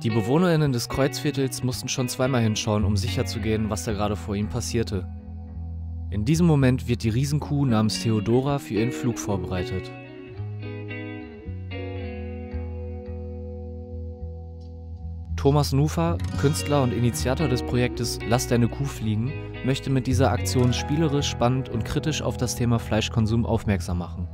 Die BewohnerInnen des Kreuzviertels mussten schon zweimal hinschauen, um sicherzugehen, was da gerade vor ihnen passierte. In diesem Moment wird die Riesenkuh namens Theodora für ihren Flug vorbereitet. Thomas Nufer, Künstler und Initiator des Projektes Lass deine Kuh fliegen, möchte mit dieser Aktion spielerisch, spannend und kritisch auf das Thema Fleischkonsum aufmerksam machen.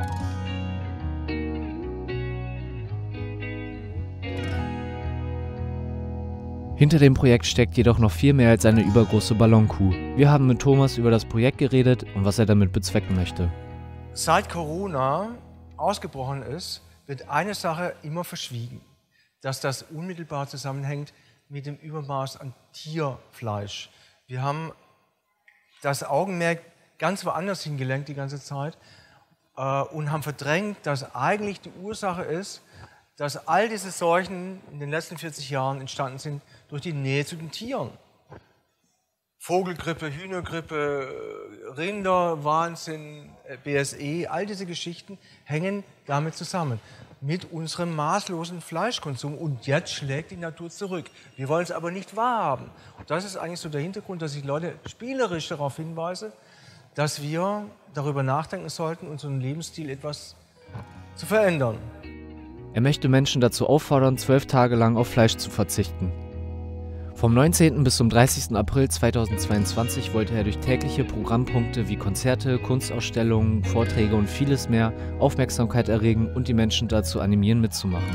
Hinter dem Projekt steckt jedoch noch viel mehr als eine übergroße Ballonkuh. Wir haben mit Thomas über das Projekt geredet und was er damit bezwecken möchte. Seit Corona ausgebrochen ist, wird eine Sache immer verschwiegen, dass das unmittelbar zusammenhängt mit dem Übermaß an Tierfleisch. Wir haben das Augenmerk ganz woanders hingelenkt die ganze Zeit und haben verdrängt, dass eigentlich die Ursache ist, dass all diese Seuchen in den letzten 40 Jahren entstanden sind durch die Nähe zu den Tieren. Vogelgrippe, Hühnergrippe, Rinderwahnsinn, BSE, all diese Geschichten hängen damit zusammen. Mit unserem maßlosen Fleischkonsum. Und jetzt schlägt die Natur zurück. Wir wollen es aber nicht wahrhaben. Und das ist eigentlich so der Hintergrund, dass ich Leute spielerisch darauf hinweise, dass wir darüber nachdenken sollten, unseren Lebensstil etwas zu verändern. Er möchte Menschen dazu auffordern, 12 Tage lang auf Fleisch zu verzichten. Vom 19. bis zum 30. April 2022 wollte er durch tägliche Programmpunkte wie Konzerte, Kunstausstellungen, Vorträge und vieles mehr Aufmerksamkeit erregen und die Menschen dazu animieren, mitzumachen.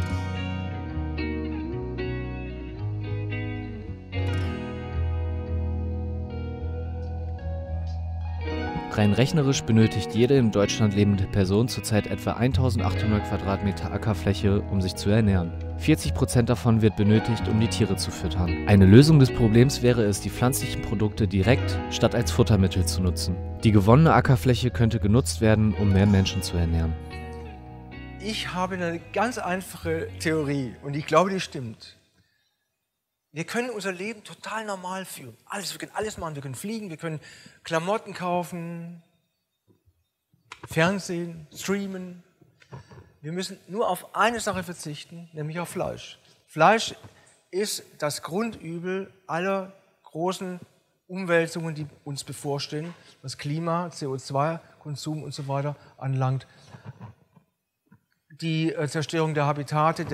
Rein rechnerisch benötigt jede in Deutschland lebende Person zurzeit etwa 1800 Quadratmeter Ackerfläche, um sich zu ernähren. 40% davon wird benötigt, um die Tiere zu füttern. Eine Lösung des Problems wäre es, die pflanzlichen Produkte direkt statt als Futtermittel zu nutzen. Die gewonnene Ackerfläche könnte genutzt werden, um mehr Menschen zu ernähren. Ich habe eine ganz einfache Theorie und ich glaube, die stimmt. Wir können unser Leben total normal führen. Wir können alles machen. Wir können fliegen, wir können Klamotten kaufen, Fernsehen, streamen. Wir müssen nur auf eine Sache verzichten, nämlich auf Fleisch. Fleisch ist das Grundübel aller großen Umwälzungen, die uns bevorstehen, was Klima, CO2-Konsum und so weiter anlangt. Die Zerstörung der Habitate,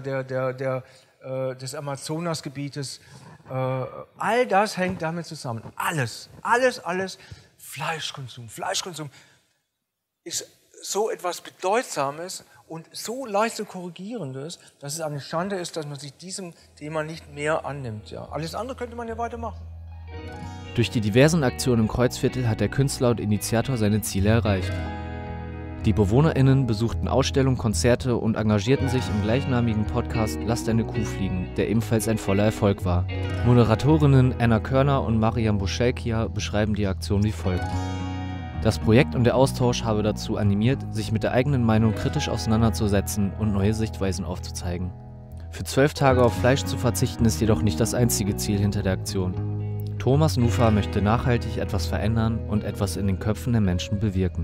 des Amazonasgebietes, all das hängt damit zusammen. Alles. Fleischkonsum. Fleischkonsum ist so etwas Bedeutsames und so leicht zu korrigierendes, dass es eine Schande ist, dass man sich diesem Thema nicht mehr annimmt. Ja. Alles andere könnte man ja weitermachen. Durch die diversen Aktionen im Kreuzviertel hat der Künstler und Initiator seine Ziele erreicht. Die BewohnerInnen besuchten Ausstellungen, Konzerte und engagierten sich im gleichnamigen Podcast Lass deine Kuh fliegen, der ebenfalls ein voller Erfolg war. Moderatorinnen Anna Körner und Mariam Buschelkia beschreiben die Aktion wie folgt. Das Projekt und der Austausch habe dazu animiert, sich mit der eigenen Meinung kritisch auseinanderzusetzen und neue Sichtweisen aufzuzeigen. Für 12 Tage auf Fleisch zu verzichten ist jedoch nicht das einzige Ziel hinter der Aktion. Thomas Nufer möchte nachhaltig etwas verändern und etwas in den Köpfen der Menschen bewirken.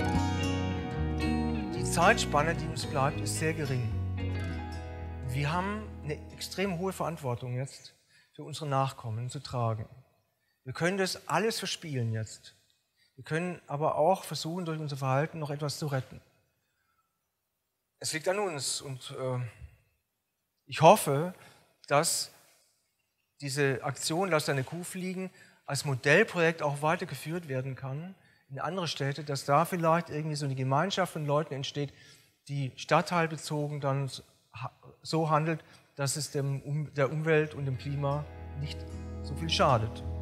Die Zeitspanne, die uns bleibt, ist sehr gering. Wir haben eine extrem hohe Verantwortung jetzt für unsere Nachkommen zu tragen. Wir können das alles verspielen jetzt. Wir können aber auch versuchen, durch unser Verhalten noch etwas zu retten. Es liegt an uns und ich hoffe, dass diese Aktion Lass deine Kuh fliegen als Modellprojekt auch weitergeführt werden kann in andere Städte, dass da vielleicht irgendwie so eine Gemeinschaft von Leuten entsteht, die stadtteilbezogen dann so handelt, dass es der Umwelt und dem Klima nicht so viel schadet.